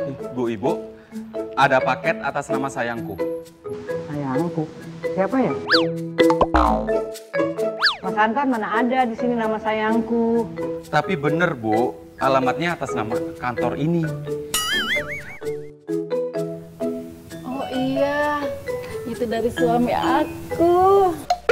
Ibu, ada paket atas nama sayangku. Sayangku? Siapa ya? Mas Anton, mana ada di sini nama sayangku. Tapi bener Bu, alamatnya atas nama kantor ini. Oh iya, itu dari suami aku.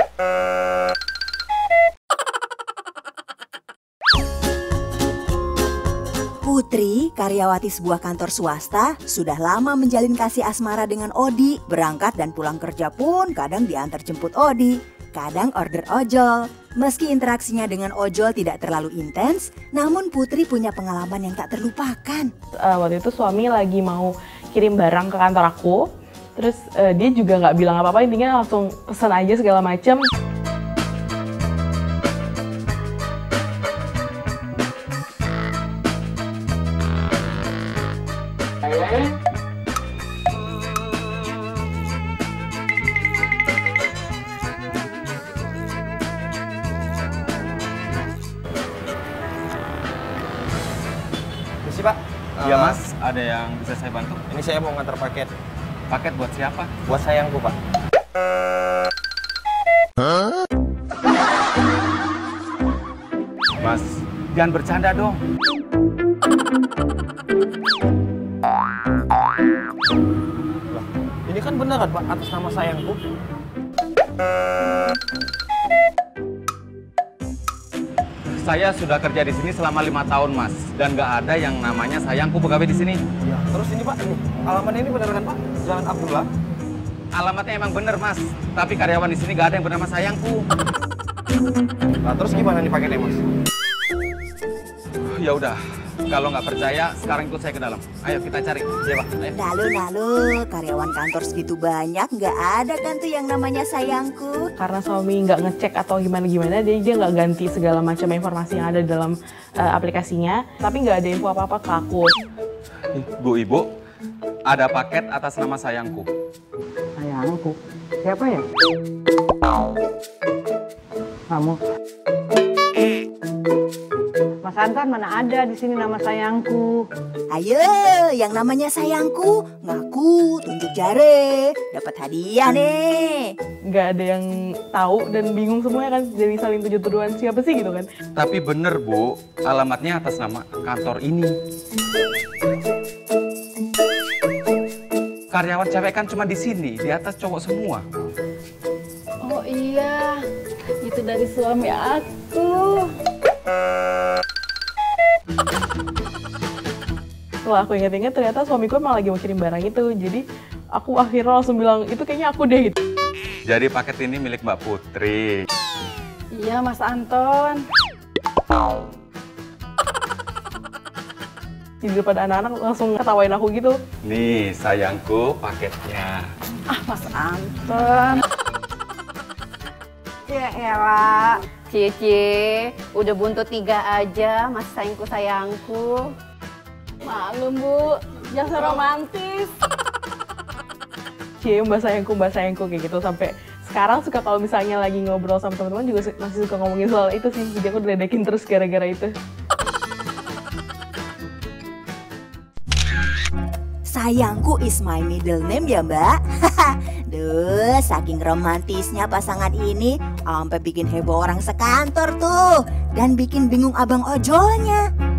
Putri, karyawati sebuah kantor swasta, sudah lama menjalin kasih asmara dengan Odi. Berangkat dan pulang kerja pun kadang diantar jemput Odi, kadang order ojol. Meski interaksinya dengan ojol tidak terlalu intens, namun Putri punya pengalaman yang tak terlupakan. Waktu itu suami lagi mau kirim barang ke kantor aku, terus dia juga nggak bilang apa-apa, intinya langsung pesan aja segala macam. Misi Pak. Iya Mas, ada yang bisa saya bantu? Ini saya mau ngantar paket. Paket buat siapa? Buat sayangku Pak. Mas, jangan bercanda dong. Loh, ini kan beneran Pak atas nama sayangku. Saya sudah kerja di sini selama 5 tahun Mas, dan nggak ada yang namanya sayangku pegawai di sini. Ya, terus ini Pak, ini alamatnya ini beneran Pak? Jalan Abdullah. Alamatnya emang bener Mas, tapi karyawan di sini nggak ada yang bernama sayangku. Nah, terus gimana nih paketnya Mas? Ya udah, kalau nggak percaya, sekarang ikut saya ke dalam. Ayo kita cari. Iya Pak. Ayo. Lalu, karyawan kantor segitu banyak, nggak ada kan tuh yang namanya sayangku. Karena suami nggak ngecek atau gimana-gimana, dia nggak ganti segala macam informasi yang ada di dalam aplikasinya, tapi nggak ada info apa-apa ke aku. Ibu, ada paket atas nama sayangku. Sayangku? Siapa ya? Kamu? Mas Anton, mana ada di sini nama sayangku. Ayo, yang namanya sayangku, ngaku, tunjuk jari, dapat hadiah nih. Nggak ada yang tahu dan bingung semuanya kan, jadi saling tuduhan siapa sih gitu kan. Tapi bener Bu, alamatnya atas nama kantor ini. Karyawan cewek kan cuma di sini, di atas cowok semua. Oh iya, itu dari suami aku. Setelah aku ingat-ingat ternyata suamiku emang lagi mau kirim barang itu. Jadi aku akhirnya langsung bilang, itu kayaknya aku deh gitu. Jadi paket ini milik Mbak Putri. Iya Mas Anton. Di depan anak-anak langsung ketawain aku gitu. Nih sayangku paketnya. Ah Mas Anton. Ya elah, Cici, udah buntut 3 aja, mas sayangku. Maklum Bu, jasa romantis. Cie, mbak sayangku kayak gitu. Sampai sekarang suka kalau misalnya lagi ngobrol sama teman-teman juga masih suka ngomongin soal itu sih. Jadi aku diledekin terus gara-gara itu. Sayangku is my middle name ya mbak. Duh, saking romantisnya pasangan ini, sampai bikin heboh orang sekantor tuh. Dan bikin bingung abang ojolnya.